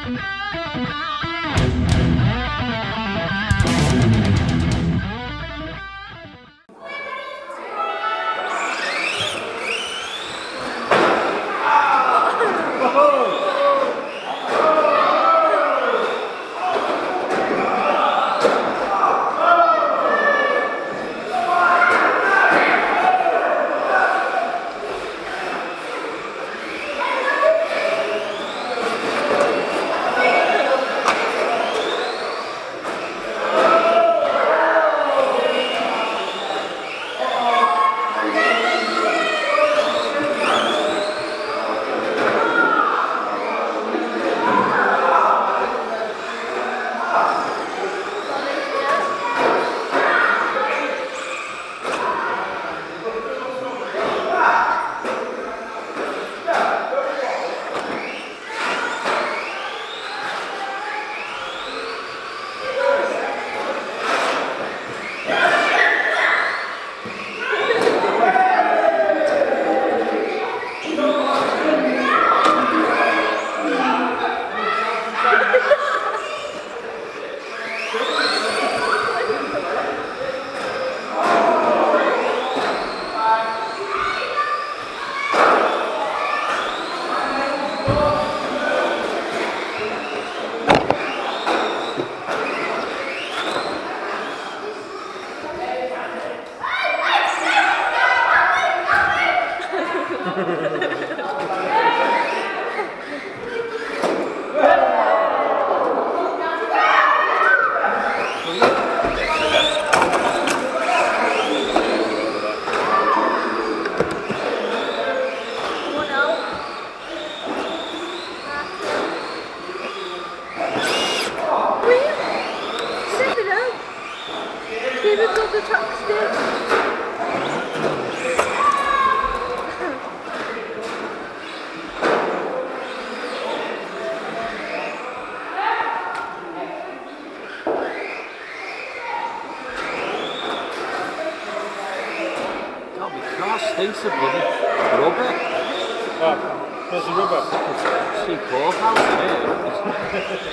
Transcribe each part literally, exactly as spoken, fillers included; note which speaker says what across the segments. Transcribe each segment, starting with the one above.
Speaker 1: Stinks of bloody rubber.
Speaker 2: Oh, where's the rubber?
Speaker 1: See courthouse in here.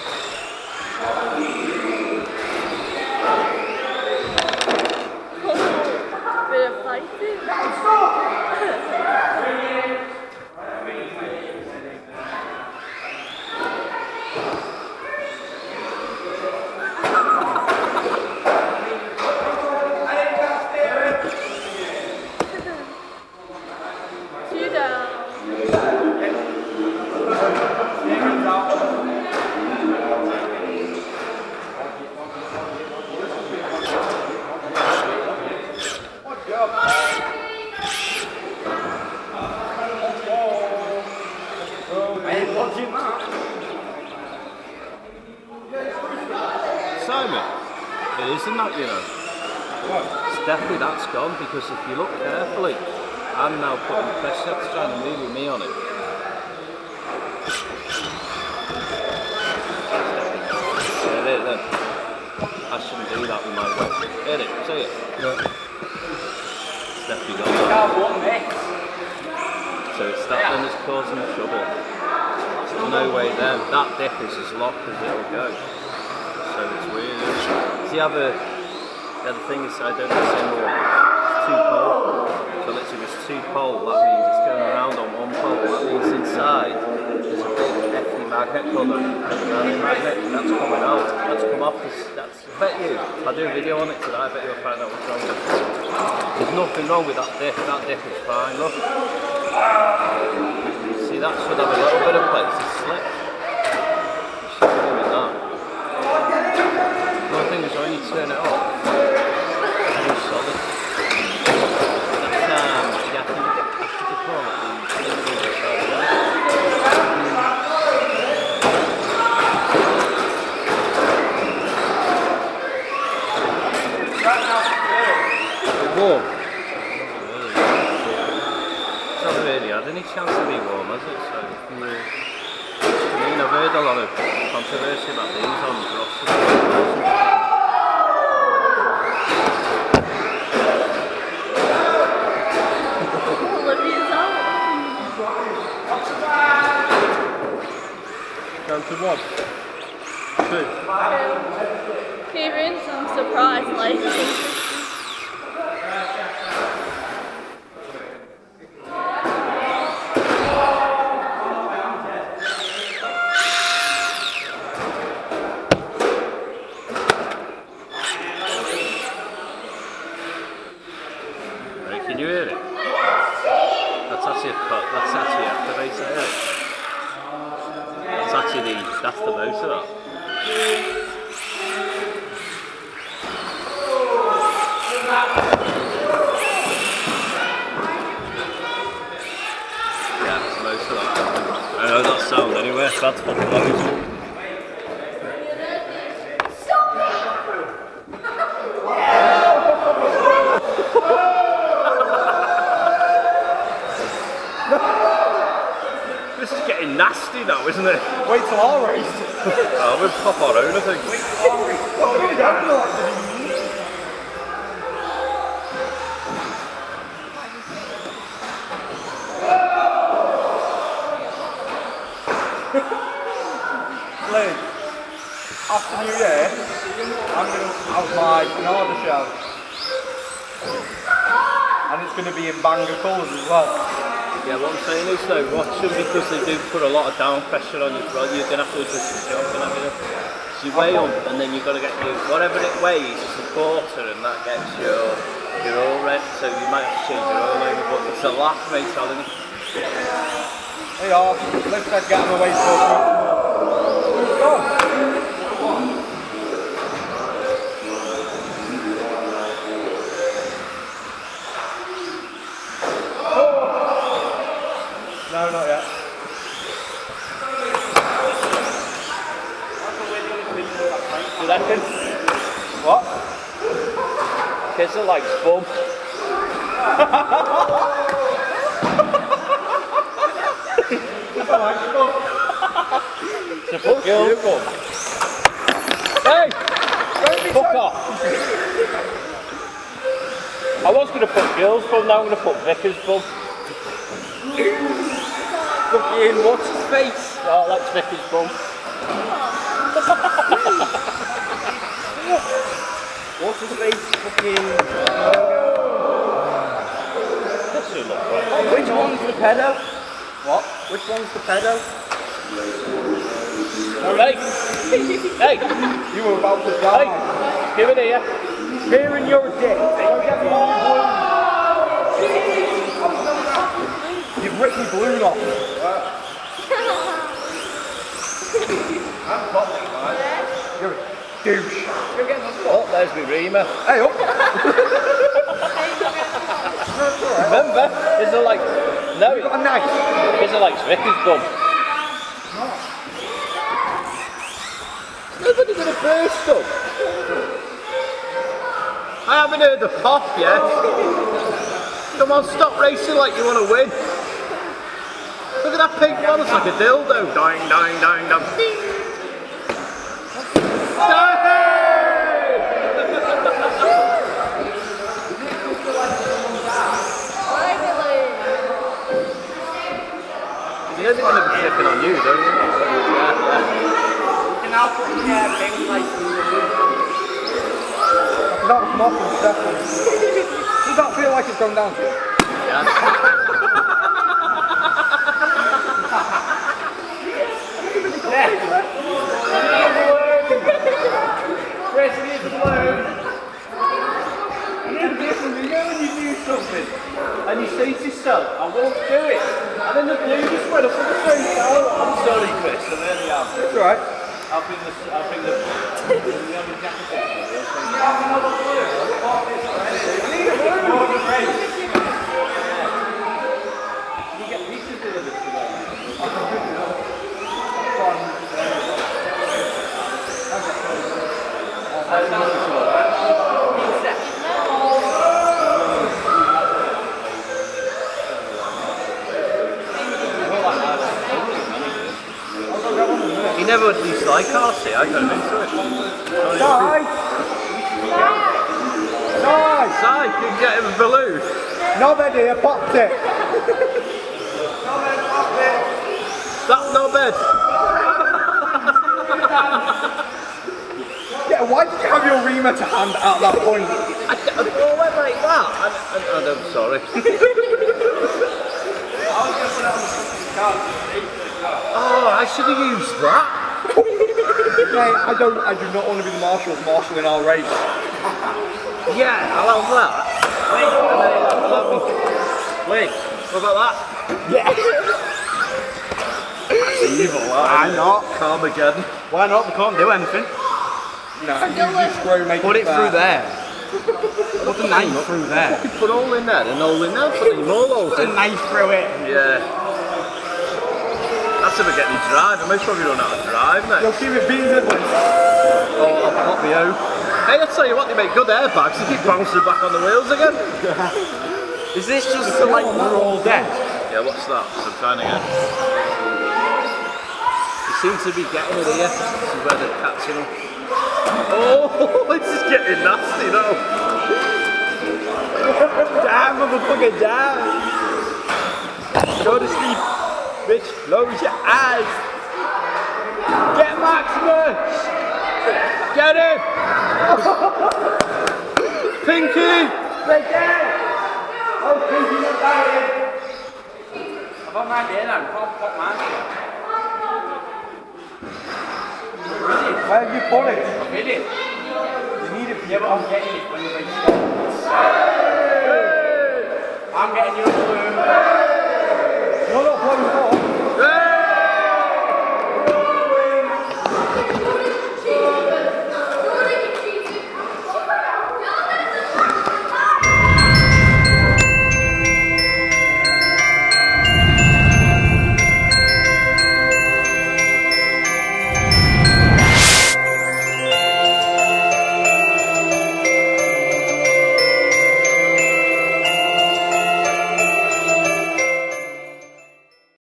Speaker 3: Bit of fighting.
Speaker 1: Simon, it isn't that, you know. It's definitely that's gone, because if you look carefully, I'm now putting the press sets trying to move with me on it. Get it then. I shouldn't do that with my way. Get it, see it? Yeah. It's definitely gone. So it's that one that's causing the trouble. There's no way there. That dip is as locked as it'll go. So it's weird. See how the, the other thing is, I don't know, symbol, it's two pole. So literally if it's two pole, that means it's going around on one pole. That means inside there's a big hefty magnet called a Pembronian magnet. That's coming out. That's come off this. That's, I bet you, I'll do a video on it today, I bet you'll find out what's wrong with it. There's nothing wrong with that dip. That dip is fine, look. See, that should have a little bit of place to slip. You should be doing that. The only thing is when you turn it off, it's solid. That's, um, yeah, I think, what do you call it? The warm. It's not really had any chance to be warm, has it? So, yeah. I mean, I've heard a lot of controversy about these on Ross.
Speaker 2: Down to one. Two.
Speaker 3: Um, Kieran, I'm surprised, like.
Speaker 1: Can you hear it? That's actually a cut. That's actually activated it. That's actually the that's the motor that. Yeah, that's the motor that. I know that sound anyway. That's fucking loads. This is getting nasty now, isn't it?
Speaker 2: Wait till our race.
Speaker 1: Oh, we'll pop our own, I think.
Speaker 2: Wait till our race. Lee, after New Year, I'm going to have my Canada show. And it's going to be in Bangor colours as well.
Speaker 1: Yeah, what I'm saying is though, watch them because they do put a lot of down pressure on you. Well, you're going to have to adjust your jump and everything. So you weigh up and then you've got to get your, whatever it weighs is a quarter and that gets your, your oil red. So you might have to change your oil over, but it's a laugh, mate, telling you.
Speaker 2: Hey, oh, let's get them away for a Go on. No, not yet.
Speaker 1: You reckon?
Speaker 2: What?
Speaker 1: Kids are like bum. It's a fuck girl bum. Hey! Fuck off! I was going to put girls bum, now I'm going to put Vickers bum. Fucking what's his face? Oh, that's Vicky's bum. What's his face? Fucking. This should look right. Which one's the pedo?
Speaker 2: What?
Speaker 1: Which one's the pedo? Alright. Hey!
Speaker 2: You were about to die.
Speaker 1: Hey! Give it here.
Speaker 2: Here in your dick. You've ripped my balloon off. I'm popping, man. You're a douche. You're getting the
Speaker 1: Oh, there's my Rima.
Speaker 2: Hey, up.
Speaker 1: Remember? Is it like... No.
Speaker 2: You got a knife.
Speaker 1: Is it like Vicky's bum? Nobody gonna burst up. I haven't heard the pop yet. Come on, stop racing like you want to win. Look at that pink one, it's like a dildo. Dying, dying, dying, dying. He isn't going to be flipping on you, don't you? Yeah, yeah.
Speaker 2: You can now put your uh, pink lights in the room. That was nothing, definitely. Does that feel like it's gone down to you?
Speaker 1: Yeah.
Speaker 2: Chris, need the balloon. You know when you do something and you say to yourself, I won't do it, and then the balloon just went up at the same time.
Speaker 1: I'm sorry, Chris, I really am.
Speaker 2: It's alright.
Speaker 1: I'll bring the... I'll bring the... We have a jacket on.
Speaker 2: You have another balloon. I need a balloon.
Speaker 1: Can you get pieces delivered today? He never would least like R C, I got him into it.
Speaker 2: Nice! Nice!
Speaker 1: Si, you can get him a balloon.
Speaker 2: Knobhead here, popped it.
Speaker 1: That knobhead.
Speaker 2: streamer to hand at that point.
Speaker 1: I, I all went like that. I, I, I'm sorry. Oh, I should have used that.
Speaker 2: Mate, I don't. I do not want to be the marshal marshalling our race.
Speaker 1: Yeah, I love that. Wait, and then it allowed me. Wait, what about that?
Speaker 2: Yeah.
Speaker 1: That's evil.
Speaker 2: Why not?
Speaker 1: Carmageddon.
Speaker 2: Why not? We can't do anything. No, you just screw, make
Speaker 4: Put it through there. Put the knife through there.
Speaker 1: Put all in there and all in there. Put any more holes
Speaker 4: Put the
Speaker 1: in.
Speaker 4: knife through it.
Speaker 1: Yeah. That's if I get any drive. I most probably don't know how to drive, mate.
Speaker 2: You'll keep it beans in.
Speaker 1: Oh, I'll pop the O. Hey, I'll tell you what, they make good airbags. You keep bouncing back on the wheels again.
Speaker 4: Is this just so like we're all dead?
Speaker 1: Yeah, what's that? So I'm trying again. You seem to be getting it here. This is where they're catching them. Oh, this is getting nasty though.
Speaker 4: Damn, motherfucker, damn! Go to sleep, bitch. Close your eyes. Get Maximus! Get him!
Speaker 1: Pinky!
Speaker 4: Right there! Oh, Pinky's not dying! I've got my idea now. Can't pop mine.
Speaker 2: Where have you put it?
Speaker 4: I hit it.
Speaker 2: You need it.
Speaker 4: Yeah, but I'm getting it when the race starts. I'm getting you a balloon.
Speaker 2: You're not blowing hot.